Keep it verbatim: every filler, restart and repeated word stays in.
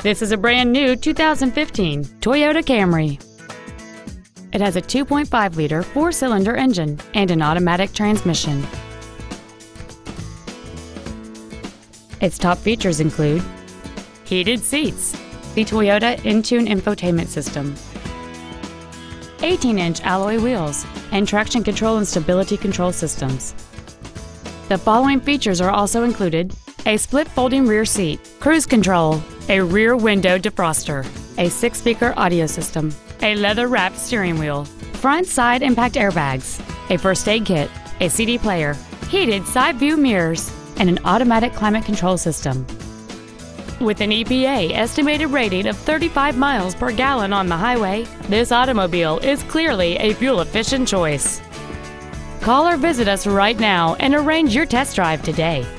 This is a brand new two thousand fifteen Toyota Camry. It has a two point five liter four-cylinder engine and an automatic transmission. Its top features include heated seats, the Toyota Entune infotainment system, eighteen inch alloy wheels, and traction control and stability control systems. The following features are also included: a split folding rear seat, cruise control, a rear window defroster, a six-speaker audio system, a leather-wrapped steering wheel, front side impact airbags, a first aid kit, a C D player, heated side view mirrors, and an automatic climate control system. With an E P A estimated rating of thirty-five miles per gallon on the highway, this automobile is clearly a fuel-efficient choice. Call or visit us right now and arrange your test drive today.